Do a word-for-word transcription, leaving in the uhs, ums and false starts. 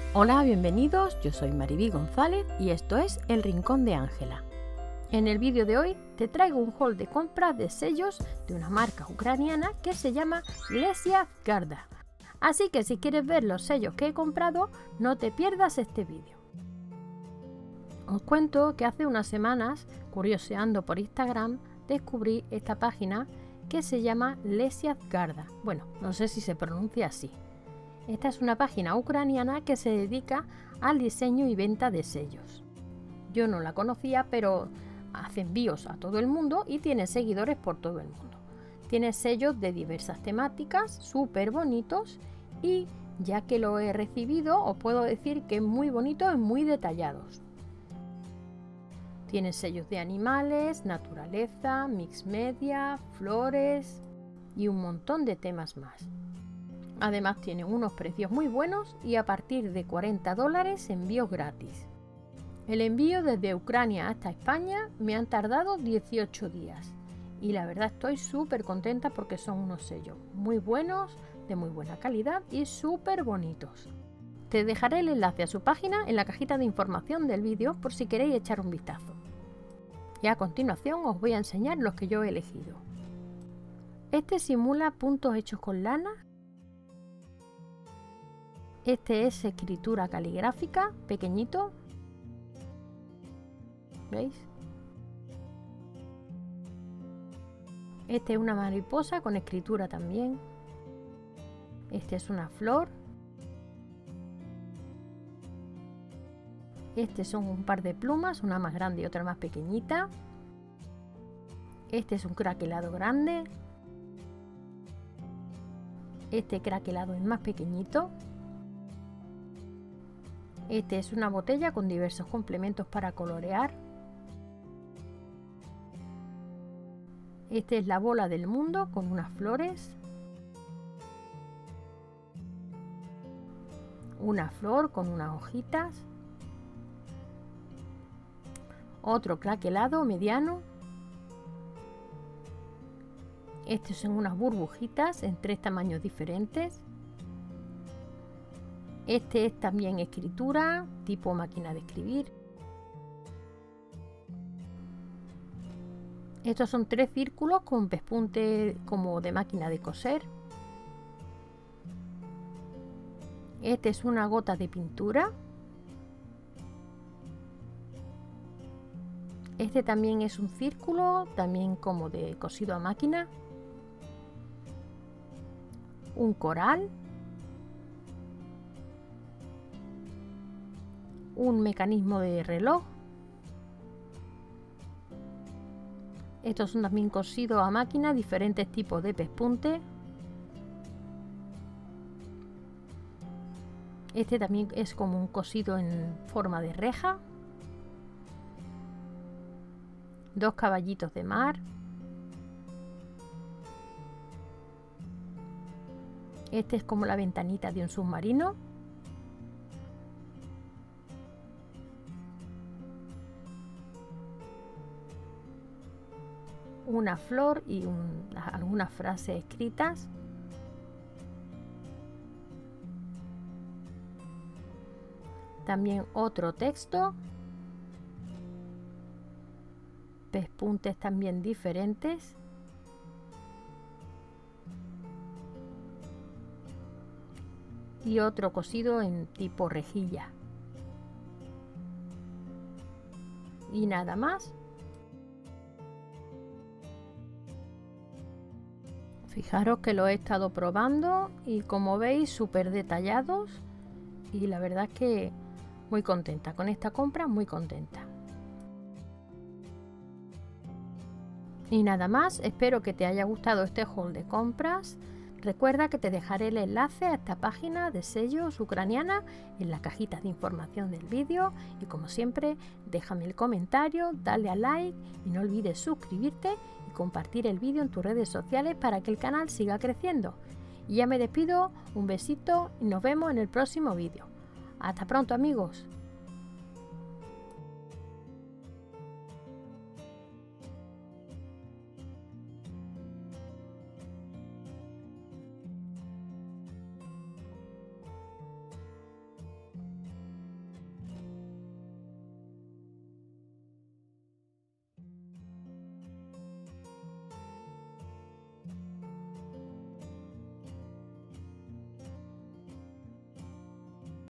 Hola, bienvenidos, yo soy Mariví González y esto es El Rincón de Ángela. En el vídeo de hoy te traigo un haul de compras de sellos de una marca ucraniana que se llama Lesia Garda. Así que si quieres ver los sellos que he comprado, no te pierdas este vídeo. Os cuento que hace unas semanas, curioseando por Instagram, descubrí esta página que se llama Lesia Garda. Bueno, no sé si se pronuncia así. Esta es una página ucraniana que se dedica al diseño y venta de sellos. Yo no la conocía, pero hace envíos a todo el mundo y tiene seguidores por todo el mundo. Tiene sellos de diversas temáticas, súper bonitos, y ya que lo he recibido, os puedo decir que es muy bonito y muy detallados. Tiene sellos de animales, naturaleza, mix media, flores y un montón de temas más. Además tiene unos precios muy buenos y a partir de cuarenta dólares envíos gratis. El envío desde Ucrania hasta España me han tardado dieciocho días y la verdad estoy súper contenta porque son unos sellos muy buenos, de muy buena calidad y súper bonitos. Te dejaré el enlace a su página en la cajita de información del vídeo por si queréis echar un vistazo. Y a continuación os voy a enseñar los que yo he elegido. Este simula puntos hechos con lana. Este es escritura caligráfica, pequeñito. ¿Veis? Este es una mariposa con escritura también. Este es una flor. Este son un par de plumas, una más grande y otra más pequeñita. Este es un craquelado grande. Este craquelado es más pequeñito. Este es una botella con diversos complementos para colorear. Este es la bola del mundo con unas flores. Una flor con unas hojitas. Otro craquelado mediano. Estos son unas burbujitas en tres tamaños diferentes. Este es también escritura, tipo máquina de escribir. Estos son tres círculos con pespunte como de máquina de coser. Este es una gota de pintura. Este también es un círculo, también como de cosido a máquina. Un coral. Un mecanismo de reloj. Estos son también cosidos a máquina, diferentes tipos de pespunte. Este también es como un cosido en forma de reja. Dos caballitos de mar. Este es como la ventanita de un submarino. Una flor y un, algunas frases escritas. También otro texto. Pespuntes también diferentes. Y otro cosido en tipo rejilla. Y nada más. Fijaros que lo he estado probando y como veis súper detallados y la verdad es que muy contenta con esta compra, muy contenta. Y nada más, espero que te haya gustado este haul de compras. Recuerda que te dejaré el enlace a esta página de sellos ucraniana en la cajita de información del vídeo y como siempre déjame el comentario, dale a like y no olvides suscribirte y compartir el vídeo en tus redes sociales para que el canal siga creciendo. Y ya me despido, un besito y nos vemos en el próximo vídeo. Hasta pronto amigos.